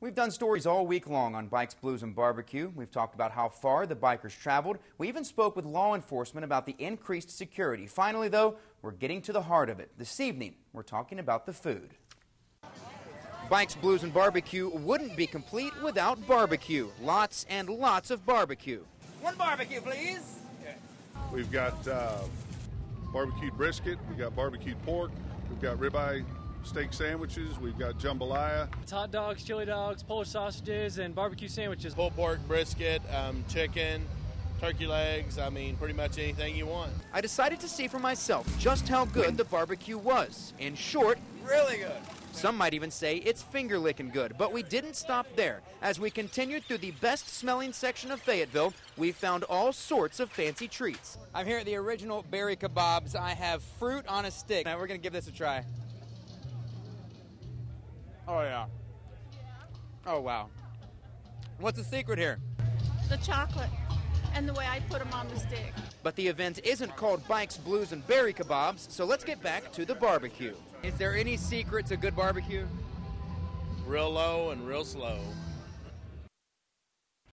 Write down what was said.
We've done stories all week long on Bikes, Blues, and Barbecue. We've talked about how far the bikers traveled. We even spoke with law enforcement about the increased security. Finally, though, we're getting to the heart of it. This evening, we're talking about the food. Bikes, Blues, and Barbecue wouldn't be complete without barbecue. Lots and lots of barbecue. One barbecue, please. We've got barbecued brisket, we've got barbecued pork, we've got ribeye steak sandwiches, we've got jambalaya. It's hot dogs, chili dogs, Polish sausages, and barbecue sandwiches. Pulled pork, brisket, chicken, turkey legs, pretty much anything you want. I decided to see for myself just how good the barbecue was. In short, really good. Some might even say it's finger-licking good, but we didn't stop there. As we continued through the best-smelling section of Fayetteville, we found all sorts of fancy treats. I'm here at the original Berry Kebabs. I have fruit on a stick. Now we're going to give this a try. Oh, yeah. Oh, wow. What's the secret here? The chocolate and the way I put them on the stick. But the event isn't called Bikes, Blues, and Berry Kebabs, so let's get back to the barbecue. Is there any secret to good barbecue? Real low and real slow.